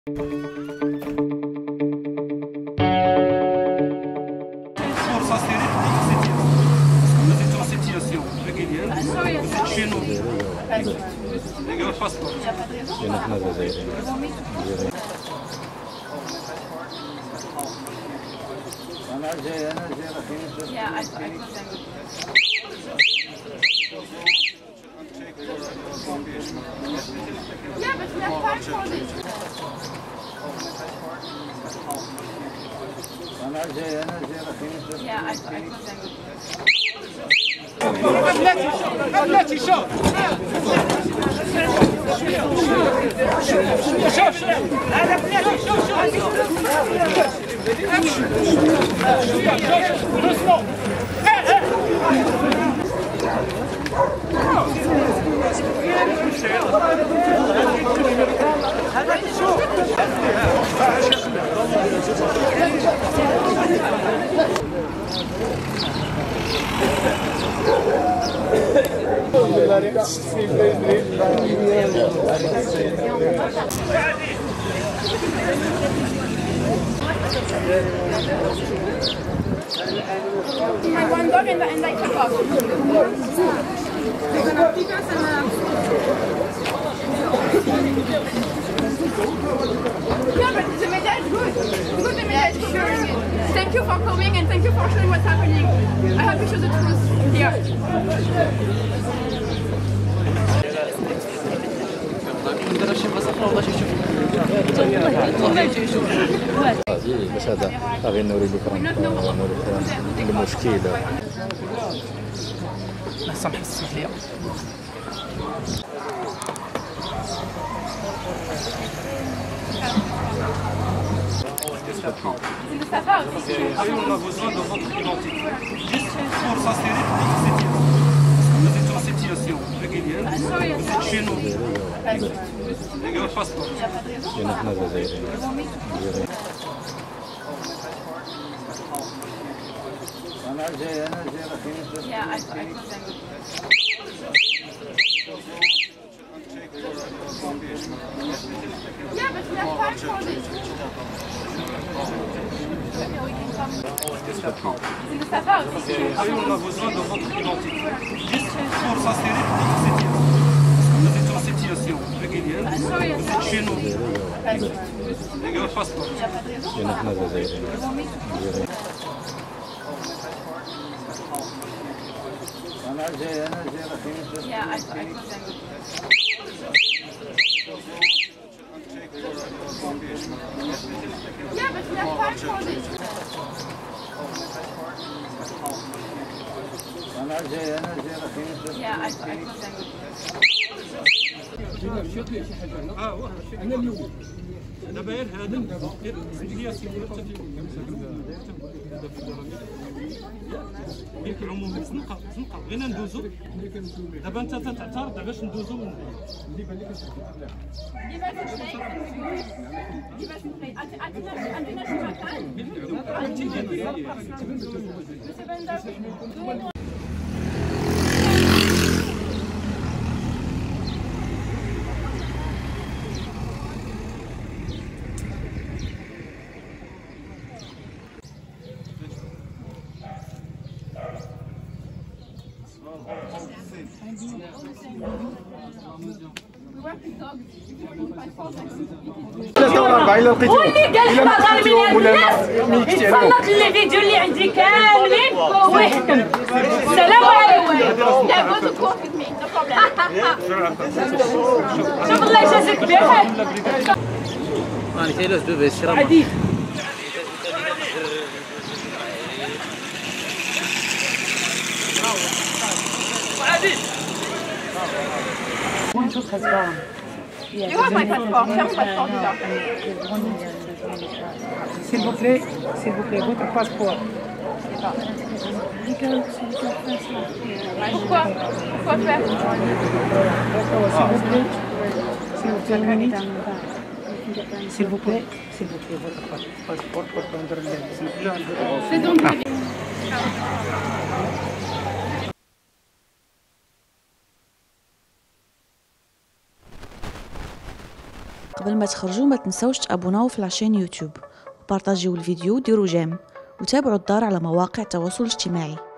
فرصة سيري vous êtes en situation régulière, vous êtes chez nous. Il y a un passeport. Yeah, but we have time for this. Yeah, I بلاتي شوف هذا بلاتي my one dog and I took off. They're gonna pick us Yeah, but the media is good. Good, the media is covering it. Thank you for coming and thank you for showing what's happening. I hope you show the truth here. بس هذا غير نوريكم المشكلة. الله يسامحك اسمح لي. On a besoin de votre identité. Juste force série vous êtes en situation régulière, vous êtes chez nous. Il y a un passeport. Yeah, I Yeah, but we have time for this. On a besoin de votre identité. Juste force série vous êtes en situation régulière, vous êtes chez nous. Il y a un passeport. Yeah, I Yeah, but we have time for this. Yeah, أنا اليوم دابا غير هذا هي ياك العموم زنقه بغينا ندوزو دابا انت تعترض باش ندوزو من يتصنت الفيديو اللي عندي كاملين ويحكم. السلام عليكم. شوف الله يجازيك بخير. أنا كيلاش دوبي الشراب. عديد. You have my passport. Tiens mon passeport déjà. S'il vous plaît, votre passeport. Pourquoi? Pourquoi faire? S'il vous plaît, votre passeport pour prendre le. C'est donc. قبل ما تخرجوا ما تنسوش تابوناو في لاشين يوتيوب وبارطاجيو الفيديو وديروا جيم وتابعوا الدار على مواقع التواصل الاجتماعي.